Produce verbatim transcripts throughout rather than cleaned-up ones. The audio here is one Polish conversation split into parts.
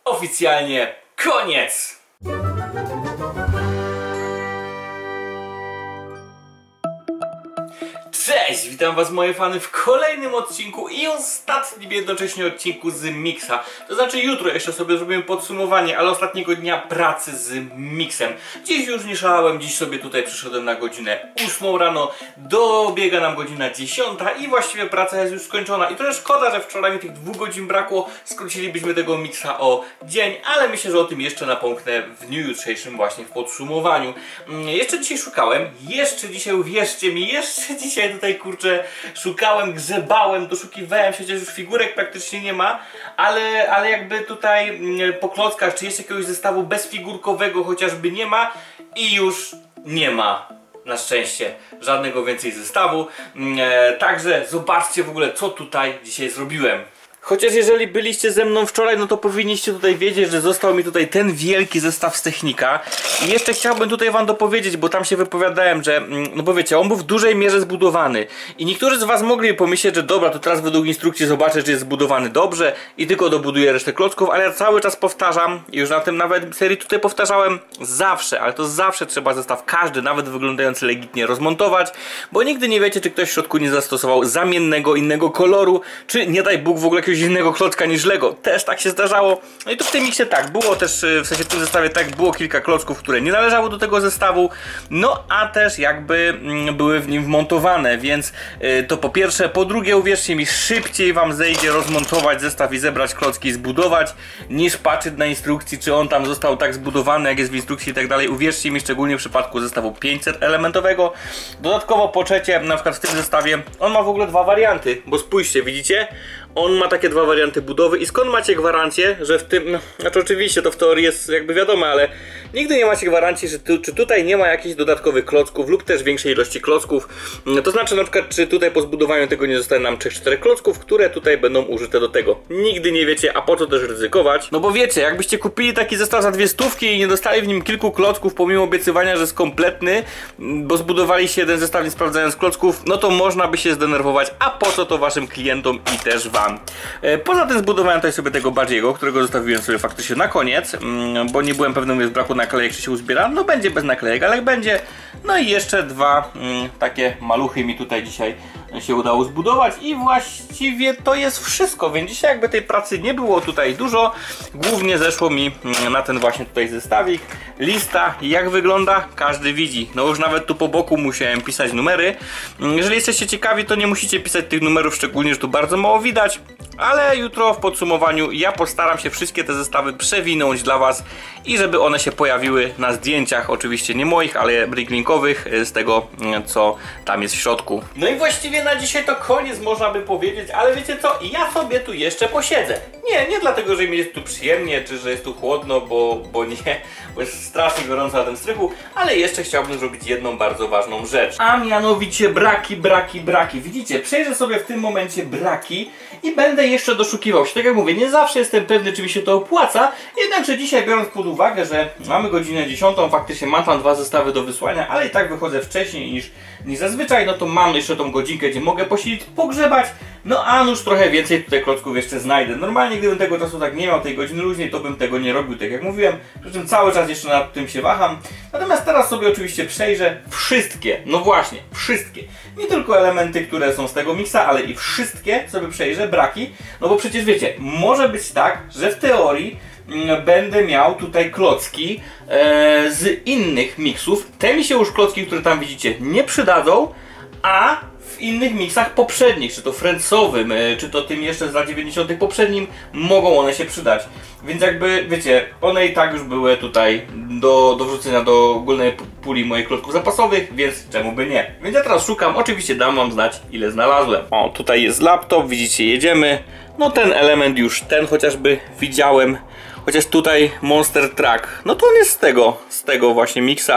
oficjalnie koniec! Cześć, witam was moje fany w kolejnym odcinku i ostatnim jednocześnie odcinku z Mixa. To znaczy jutro jeszcze sobie zrobimy podsumowanie, ale ostatniego dnia pracy z Mixem. Dziś już nie szalałem, dziś sobie tutaj przyszedłem na godzinę ósmą rano, dobiega nam godzina dziesiąta i właściwie praca jest już skończona. I trochę szkoda, że wczoraj mi tych dwóch godzin brakło, skrócilibyśmy tego Mixa o dzień, ale myślę, że o tym jeszcze napomknę w dniu jutrzejszym właśnie w podsumowaniu. Jeszcze dzisiaj szukałem, jeszcze dzisiaj, uwierzcie mi, jeszcze dzisiaj tutaj kurczę szukałem, grzebałem, doszukiwałem się, chociaż już figurek praktycznie nie ma, ale, ale jakby tutaj po klockach, czy jeszcze jakiegoś zestawu bezfigurkowego chociażby nie ma i już nie ma. Na szczęście żadnego więcej zestawu, e, także zobaczcie w ogóle, co tutaj dzisiaj zrobiłem. Chociaż jeżeli byliście ze mną wczoraj, no to powinniście tutaj wiedzieć, że został mi tutaj ten wielki zestaw z Technika. I jeszcze chciałbym tutaj wam dopowiedzieć, bo tam się wypowiadałem, że, no bo wiecie, on był w dużej mierze zbudowany. I niektórzy z was mogli pomyśleć, że dobra, to teraz według instrukcji zobaczę, że jest zbudowany dobrze i tylko dobuduję resztę klocków, ale ja cały czas powtarzam, i już na tym nawet serii tutaj powtarzałem, zawsze, ale to zawsze trzeba zestaw każdy, nawet wyglądający legitnie, rozmontować, bo nigdy nie wiecie, czy ktoś w środku nie zastosował zamiennego innego koloru, czy nie daj Bóg w ogóle jakiegoś innego klocka niż Lego. Też tak się zdarzało. No i to w tym Mixie tak, było też, w sensie w tym zestawie tak, było kilka klocków, które nie należały do tego zestawu, no a też jakby mm, były w nim wmontowane, więc y, to po pierwsze. Po drugie, uwierzcie mi, szybciej wam zejdzie rozmontować zestaw i zebrać klocki i zbudować, niż patrzeć na instrukcji, czy on tam został tak zbudowany, jak jest w instrukcji i tak dalej. Uwierzcie mi, szczególnie w przypadku zestawu pięćset elementowego. Dodatkowo po trzecie, na przykład w tym zestawie, on ma w ogóle dwa warianty, bo spójrzcie, widzicie? On ma takie dwa warianty budowy i skąd macie gwarancję, że w tym, no, znaczy oczywiście to w teorii jest jakby wiadomo, ale nigdy nie macie gwarancji, że tu, czy tutaj nie ma jakichś dodatkowych klocków lub też większej ilości klocków. To znaczy na przykład, czy tutaj po zbudowaniu tego nie zostanie nam trzech czterech klocków, które tutaj będą użyte do tego. Nigdy nie wiecie, a po co też ryzykować? No bo wiecie, jakbyście kupili taki zestaw za dwie stówki i nie dostali w nim kilku klocków, pomimo obiecywania, że jest kompletny, bo zbudowaliście jeden zestaw nie sprawdzając klocków, no to można by się zdenerwować, a po co to waszym klientom i też wam. Poza tym zbudowałem tutaj sobie tego Badgiego, którego zostawiłem sobie faktycznie na koniec, bo nie byłem pewny, że z braku naklejek czy się uzbiera. No będzie bez naklejek, ale będzie. No i jeszcze dwa mm, takie maluchy mi tutaj dzisiaj się udało zbudować i właściwie to jest wszystko, więc dzisiaj jakby tej pracy nie było tutaj dużo. Głównie zeszło mi na ten właśnie tutaj zestawik. Lista jak wygląda, każdy widzi. No już nawet tu po boku musiałem pisać numery. Jeżeli jesteście ciekawi, to nie musicie pisać tych numerów, szczególnie, że tu bardzo mało widać. Ale jutro w podsumowaniu ja postaram się wszystkie te zestawy przewinąć dla was i żeby one się pojawiły na zdjęciach, oczywiście nie moich, ale bricklinkowych, z tego co tam jest w środku. No i właściwie na dzisiaj to koniec, można by powiedzieć, ale wiecie co, ja sobie tu jeszcze posiedzę. Nie, nie dlatego, że mi jest tu przyjemnie, czy że jest tu chłodno, bo, bo nie, bo jest strasznie gorąco na tym strychu, ale jeszcze chciałbym zrobić jedną bardzo ważną rzecz. A mianowicie braki, braki, braki. Widzicie, przejrzę sobie w tym momencie braki i będę jeszcze doszukiwał się. Tak jak mówię, nie zawsze jestem pewny, czy mi się to opłaca, jednakże dzisiaj, biorąc pod uwagę, że mamy godzinę dziesiątą, faktycznie mam tam dwa zestawy do wysłania, ale i tak wychodzę wcześniej niż, niż zazwyczaj, no to mam jeszcze tą godzinkę, gdzie mogę posiedzieć, pogrzebać, no a nuż trochę więcej tutaj klocków jeszcze znajdę. Normalnie gdybym tego czasu tak nie miał, tej godziny luźniej, to bym tego nie robił, tak jak mówiłem, przy czym cały czas jeszcze nad tym się waham. Natomiast teraz sobie oczywiście przejrzę wszystkie, no właśnie, wszystkie, nie tylko elementy, które są z tego Mixa, ale i wszystkie sobie przejrzę, braki, no bo przecież wiecie, może być tak, że w teorii będę miał tutaj klocki e, z innych Mixów. Te mi się już klocki, które tam widzicie, nie przydadzą, a w innych Mixach poprzednich, czy to Friendsowym, e, czy to tym jeszcze z lat dziewięćdziesiątych poprzednim, mogą one się przydać. Więc jakby, wiecie, one i tak już były tutaj do, do wrzucenia do ogólnej puli moich klocków zapasowych, więc czemu by nie? Więc ja teraz szukam, oczywiście dam wam znać, ile znalazłem. O, tutaj jest laptop, widzicie, jedziemy. No ten element już, ten chociażby widziałem. Chociaż tutaj Monster Truck, no to on jest z tego, z tego właśnie Mixa.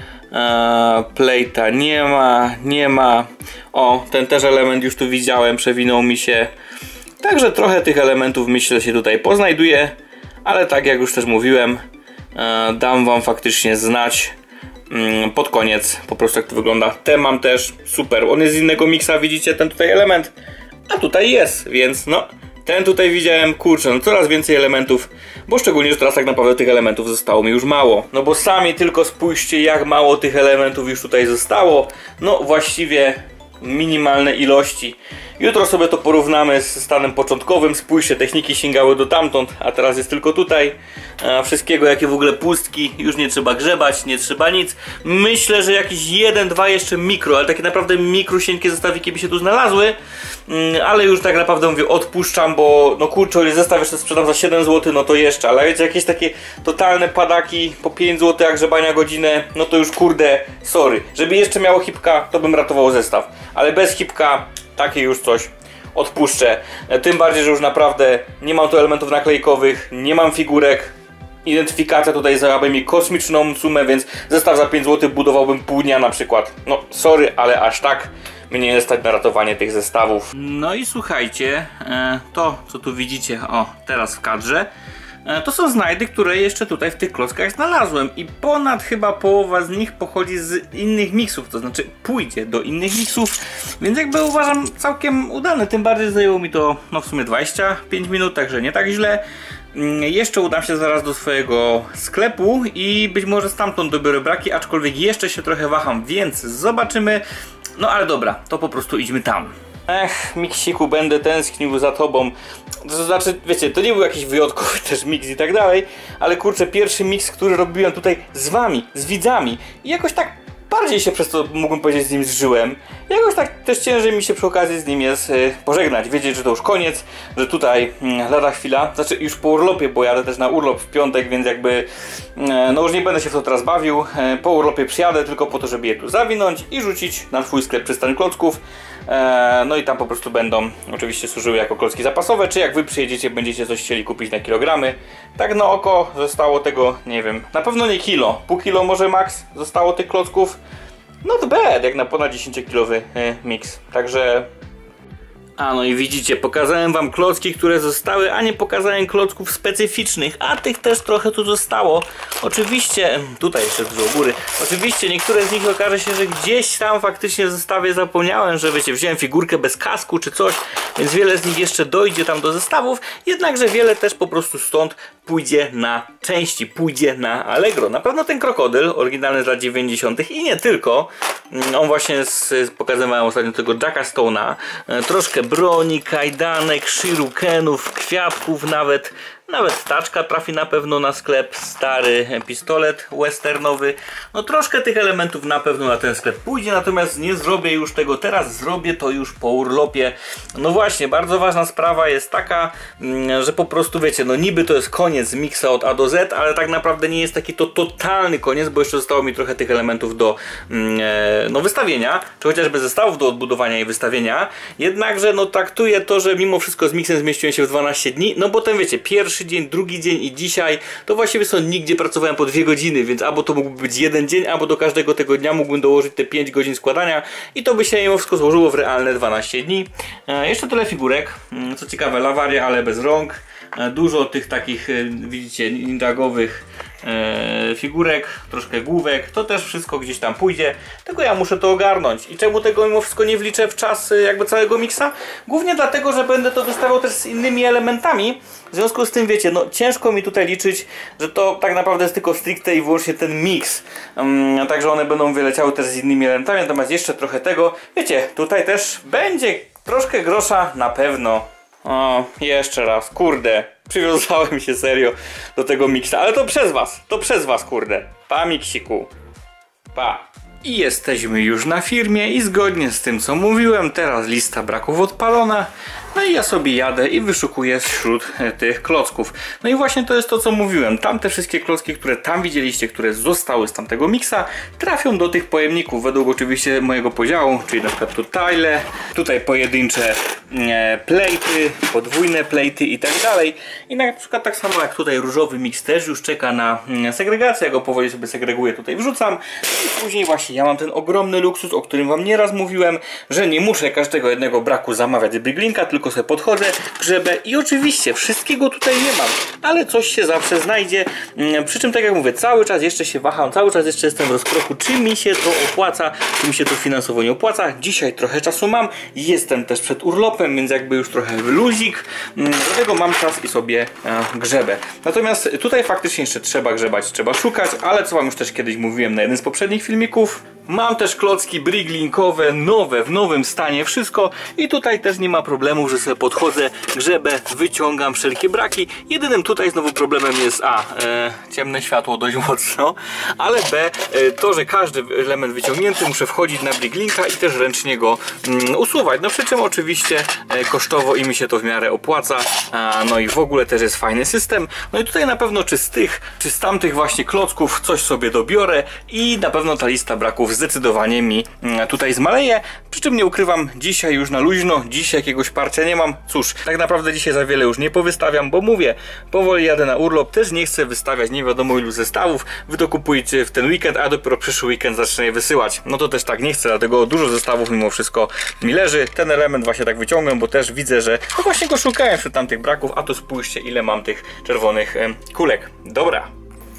Eee, Plate'a nie ma, nie ma. O, ten też element już tu widziałem, przewinął mi się. Także trochę tych elementów myślę się tutaj poznajduje. Ale tak jak już też mówiłem, e, dam wam faktycznie znać mm, pod koniec po prostu jak to wygląda. Ten mam też, super, on jest z innego Mixa, widzicie ten tutaj element. A tutaj jest, więc no Ten tutaj widziałem, kurczę, no coraz więcej elementów, bo szczególnie, że teraz tak naprawdę tych elementów zostało mi już mało. No bo sami tylko spójrzcie, jak mało tych elementów już tutaj zostało. No właściwie minimalne ilości. Jutro sobie to porównamy z stanem początkowym. Spójrzcie, techniki sięgały do tamtąd, a teraz jest tylko tutaj. A wszystkiego, jakie w ogóle pustki, już nie trzeba grzebać, nie trzeba nic. Myślę, że jakieś jeden, dwa jeszcze mikro, ale takie naprawdę mikrosieńkie zestawiki by się tu znalazły. Ale już tak naprawdę mówię, odpuszczam, bo no kurczę, jeżeli zestaw jeszcze sprzedam za siedem złotych, no to jeszcze. Ale wiecie, jakieś takie totalne padaki po pięć złotych, jak grzebania godzinę, no to już kurde, sorry. Żeby jeszcze miało hipka, to bym ratował zestaw. Ale bez hipka takie już coś odpuszczę. Tym bardziej, że już naprawdę nie mam tu elementów naklejkowych, nie mam figurek. Identyfikacja tutaj zajęłaby mi kosmiczną sumę, więc zestaw za pięć złotych budowałbym pół dnia na przykład. No sorry, ale aż tak mnie nie stać na ratowanie tych zestawów. No i słuchajcie, to co tu widzicie, o teraz w kadrze, to są znajdy, które jeszcze tutaj w tych klockach znalazłem i ponad chyba połowa z nich pochodzi z innych miksów, to znaczy pójdzie do innych miksów, więc jakby uważam całkiem udane, tym bardziej zajęło mi to no w sumie dwadzieścia pięć minut, także nie tak źle. Jeszcze udam się zaraz do swojego sklepu i być może stamtąd dobiorę braki, aczkolwiek jeszcze się trochę waham, więc zobaczymy. No ale dobra, to po prostu idźmy tam. Ech, miksiku, będę tęsknił za tobą. To znaczy, wiecie, to nie był jakiś wyjątkowy też miks i tak dalej, ale kurczę, pierwszy miks, który robiłem tutaj z wami, z widzami i jakoś tak bardziej się przez to, mógłbym powiedzieć, z nim zżyłem. Jakoś tak też ciężej mi się przy okazji z nim jest yy, pożegnać, wiedzieć, że to już koniec, że tutaj yy, lada chwila, znaczy już po urlopie, bo jadę też na urlop w piątek, więc jakby yy, no już nie będę się w to teraz bawił. Yy, po urlopie przyjadę tylko po to, żeby je tu zawinąć i rzucić na swój sklep Przystań Klocków. No i tam po prostu będą oczywiście służyły jako klocki zapasowe, czy jak wy przyjedziecie, będziecie coś chcieli kupić na kilogramy. Tak na oko zostało tego, nie wiem, na pewno nie kilo, pół kilo może max zostało tych klocków. Not bad, jak na ponad dziesięciokilowy miks, także... A no i widzicie, pokazałem wam klocki, które zostały, a nie pokazałem klocków specyficznych, a tych też trochę tu zostało. Oczywiście, tutaj jeszcze dużo u góry, oczywiście niektóre z nich okaże się, że gdzieś tam faktycznie w zestawie zapomniałem, że wiecie, wziąłem figurkę bez kasku czy coś, więc wiele z nich jeszcze dojdzie tam do zestawów, jednakże wiele też po prostu stąd pójdzie na części, pójdzie na Allegro. Na pewno ten krokodyl, oryginalny z lat dziewięćdziesiątych i nie tylko, on właśnie z, pokazywałem ostatnio tego Jacka Stone'a, troszkę broni, kajdanek, shirukenów, kwiatków nawet. Nawet taczka trafi na pewno na sklep, stary pistolet westernowy. No troszkę tych elementów na pewno na ten sklep pójdzie, natomiast nie zrobię już tego teraz, zrobię to już po urlopie. No właśnie, bardzo ważna sprawa jest taka, że po prostu wiecie, no niby to jest koniec miksa od A do Z, ale tak naprawdę nie jest taki to totalny koniec, bo jeszcze zostało mi trochę tych elementów do no, wystawienia, czy chociażby zestawów do odbudowania i wystawienia. Jednakże no traktuję to, że mimo wszystko z miksem zmieściłem się w dwanaście dni, no potem wiecie, pierwszy dzień, drugi dzień i dzisiaj, to właściwie są nigdzie pracowałem po dwie godziny, więc albo to mógłby być jeden dzień, albo do każdego tego dnia mógłbym dołożyć te pięć godzin składania i to by się mimo wszystko złożyło w realne dwanaście dni. E, jeszcze tyle figurek, co ciekawe, lawaria, ale bez rąk. E, dużo tych takich, e, widzicie, ninjagowych e, figurek, troszkę główek, to też wszystko gdzieś tam pójdzie, tylko ja muszę to ogarnąć. I czemu tego mimo wszystko nie wliczę w czas jakby całego miksa? Głównie dlatego, że będę to wystawiał też z innymi elementami. W związku z tym, wiecie, no ciężko mi tutaj liczyć, że to tak naprawdę jest tylko stricte i wyłącznie ten miks. Um, także one będą wyleciały też z innymi elementami, natomiast jeszcze trochę tego. Wiecie, tutaj też będzie troszkę grosza na pewno. O, jeszcze raz, kurde, przywiązałem się serio do tego miksa, ale to przez was, to przez was, kurde. Pa, miksiku. Pa. I jesteśmy już na firmie i zgodnie z tym, co mówiłem, teraz lista braków odpalona. No i ja sobie jadę i wyszukuję wśród tych klocków. No i właśnie to jest to, co mówiłem. Tamte wszystkie klocki, które tam widzieliście, które zostały z tamtego miksa, trafią do tych pojemników według oczywiście mojego podziału, czyli na przykład tutaj, tutaj pojedyncze e, plejty, podwójne plejty i tak dalej. I na przykład tak samo jak tutaj różowy miks też już czeka na segregację, ja go powoli sobie segreguję, tutaj wrzucam. I później właśnie ja mam ten ogromny luksus, o którym wam nieraz mówiłem, że nie muszę każdego jednego braku zamawiać z Briclinka, tylko tylko sobie podchodzę, grzebę i oczywiście wszystkiego tutaj nie mam, ale coś się zawsze znajdzie. Przy czym tak jak mówię, cały czas jeszcze się waham, cały czas jeszcze jestem w rozkroku, czy mi się to opłaca, czy mi się to finansowo nie opłaca. Dzisiaj trochę czasu mam, jestem też przed urlopem, więc jakby już trochę luzik, dlatego mam czas i sobie grzebę. Natomiast tutaj faktycznie jeszcze trzeba grzebać, trzeba szukać, ale co wam już też kiedyś mówiłem na jednym z poprzednich filmików, mam też klocki briglinkowe, nowe, w nowym stanie, wszystko i tutaj też nie ma problemu, że sobie podchodzę, grzebę, wyciągam wszelkie braki. Jedynym tutaj znowu problemem jest a, e, ciemne światło dość mocno, ale b, e, to, że każdy element wyciągnięty muszę wchodzić na briglinka i też ręcznie go mm, usuwać. No przy czym oczywiście e, kosztowo i mi się to w miarę opłaca, a, no i w ogóle też jest fajny system. No i tutaj na pewno czy z tych, czy z tamtych właśnie klocków coś sobie dobiorę i na pewno ta lista braków zdecydowanie mi tutaj zmaleje. Przy czym nie ukrywam, dzisiaj już na luźno, dzisiaj jakiegoś parcia nie mam. Cóż, tak naprawdę dzisiaj za wiele już nie powystawiam, bo mówię, powoli jadę na urlop, też nie chcę wystawiać nie wiadomo ilu zestawów. Wy to kupujcie w ten weekend, a dopiero przyszły weekend zacznę je wysyłać. No to też tak nie chcę, dlatego dużo zestawów mimo wszystko mi leży. Ten element właśnie tak wyciągnę, bo też widzę, że no właśnie go szukałem wśród tamtych braków, a to spójrzcie ile mam tych czerwonych em, kulek. Dobra.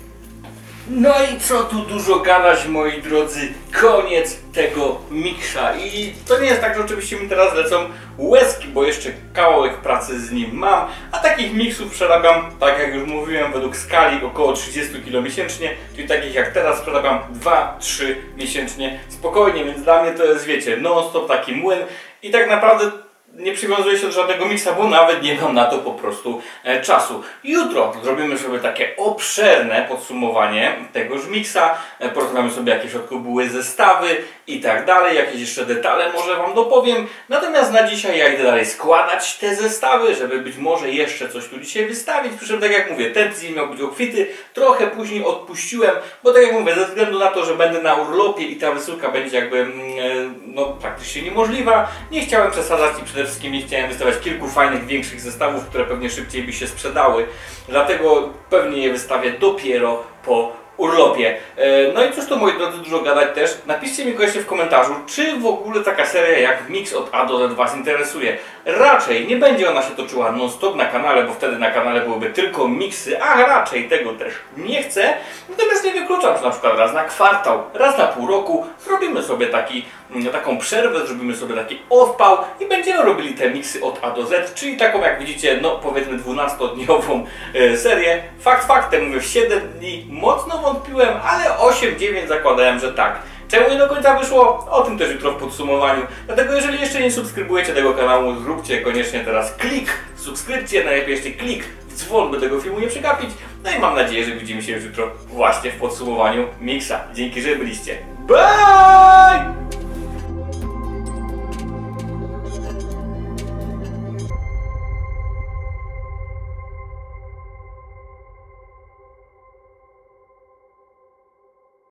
No i co tu dużo gadać, moi drodzy, koniec tego miksa i to nie jest tak, że oczywiście mi teraz lecą łezki, bo jeszcze kawałek pracy z nim mam, a takich miksów przerabiam, tak jak już mówiłem, według skali około trzydzieści kilo miesięcznie, czyli takich jak teraz przerabiam dwa trzy miesięcznie spokojnie, więc dla mnie to jest, wiecie, non stop taki młyn i tak naprawdę nie przywiązuję się do żadnego miksa, bo nawet nie mam na to po prostu e, czasu. Jutro zrobimy sobie takie obszerne podsumowanie tegoż miksa, e, porozmawiamy sobie jakie w środku były zestawy i tak dalej, jakieś jeszcze detale może wam dopowiem. Natomiast na dzisiaj ja idę dalej składać te zestawy, żeby być może jeszcze coś tu dzisiaj wystawić. Przy czym tak jak mówię, ten tydzień miał być obfity, trochę później odpuściłem, bo tak jak mówię, ze względu na to, że będę na urlopie i ta wysyłka będzie jakby mm, no praktycznie niemożliwa, nie chciałem przesadzać i przede wszystkim nie chciałem wystawiać kilku fajnych, większych zestawów, które pewnie szybciej by się sprzedały. Dlatego pewnie je wystawię dopiero po urlopie. No i cóż to, moi drodzy, dużo gadać też. Napiszcie mi koniecznie w komentarzu, czy w ogóle taka seria jak Mix od A do Z was interesuje. Raczej nie będzie ona się toczyła non stop na kanale, bo wtedy na kanale byłyby tylko miksy, a raczej tego też nie chcę. Natomiast nie wykluczam, że na przykład raz na kwartał, raz na pół roku zrobimy sobie taki, taką przerwę, zrobimy sobie taki odpał i będziemy robili te miksy od A do Z, czyli taką jak widzicie, no powiedzmy dwunastodniową e, serię. Fakt faktem, mówię, w siedem dni mocno wątpiłem, ale osiem dziewięć zakładałem, że tak. Czemu nie do końca wyszło? O tym też jutro w podsumowaniu. Dlatego jeżeli jeszcze nie subskrybujecie tego kanału, zróbcie koniecznie teraz klik w subskrypcję, najlepiej jeszcze klik w dzwon, by tego filmu nie przegapić. No i mam nadzieję, że widzimy się już jutro właśnie w podsumowaniu miksa. Dzięki, że byliście. Bye!